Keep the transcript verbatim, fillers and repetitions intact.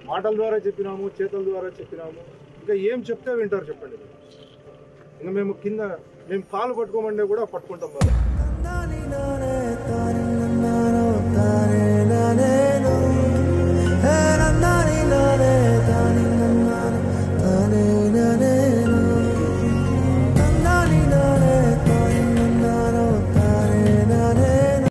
మాటల ద్వారా చెప్పినాము, చేతుల ద్వారా చెప్పినాము, ఇంకా ఏం చెప్తే వింటారు చెప్పండి. ఇంకా మేము కింద మేము కాలు పట్టుకోమంటే కూడా పట్టుకుంటాం.